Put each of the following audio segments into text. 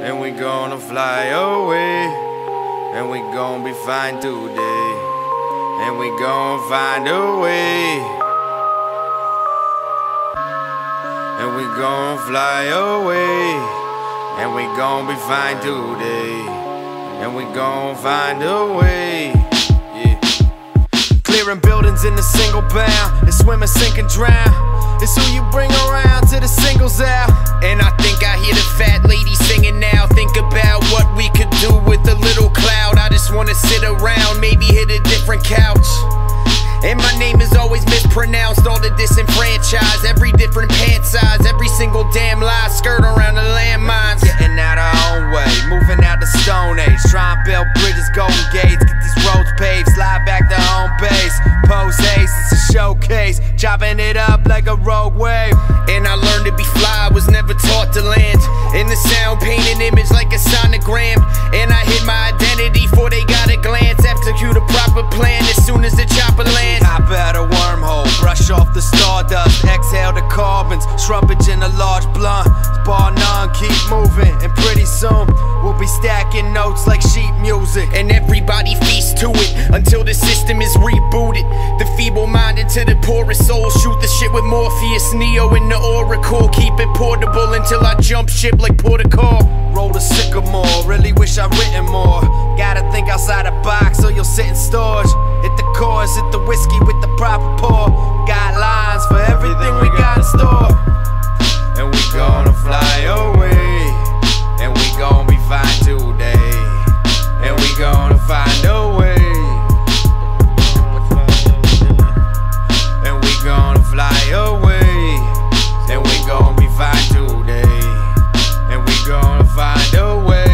and we gonna fly away, and we gonna be fine today, and we gonna find a way, and we gonna fly away, and we gonna be fine today, and we gonna find a way. Clearing buildings in a single bound, and swim and sink and drown. It's who you bring around to the singles out. And I think I hear the fat lady singing now. Think about what we could do with a little cloud. I just wanna sit around, maybe hit a different couch. And my name is always mispronounced. All the disenfranchised, every different pant size, every single damn lie, skirt around the landmines. Getting out our own way, moving out the Stone Age, trying to build bridges, golden gates, get these roads paved, slide back to home base. Pose haze, it's a showcase, chopping it up like a rogue wave. And I learned to be fly, was never taught to land. In the sound, paint an image like a sonogram. And I hid my identity before they got a glance. Execute a proper plan as soon as the chopper lands. Hop out a wormhole, brush off the stardust, exhale the carbons, shrumpage in a large blunt. Bar none, keep moving, and pretty soon we'll be stacking notes like sheet music. And everybody feasts to it until the system is rebooted. The feeble-minded to the poorest souls, shoot the shit with Morpheus, Neo in the Oracle. Keep it portable until I jump ship like Portico. Roll the sycamore, really wish I'd written more. Gotta think outside the box or you'll sit in storage. Hit the chorus, hit the whiskey with the proper pour. Got lines for everything we got in store. And we gonna fly away, and we gonna be fine today, and we gonna find a way, and we gonna fly away, and we gonna be fine today, and we gonna find a way.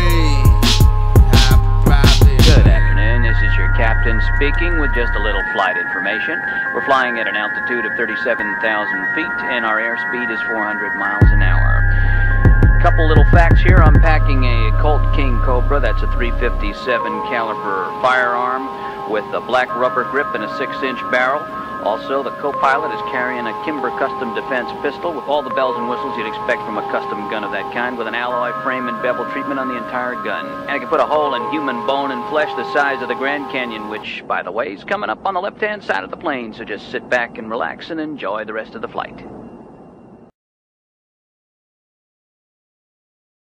Good afternoon, this is your captain speaking with just a little flight information. We're flying at an altitude of 37,000 feet and our airspeed is 400 miles an hour. Couple little facts here. I'm packing a Colt King Cobra, that's a .357 caliber firearm with a black rubber grip and a 6-inch barrel. Also, the co-pilot is carrying a Kimber Custom Defense pistol with all the bells and whistles you'd expect from a custom gun of that kind, with an alloy frame and bevel treatment on the entire gun. And I can put a hole in human bone and flesh the size of the Grand Canyon, which, by the way, is coming up on the left-hand side of the plane, so just sit back and relax and enjoy the rest of the flight.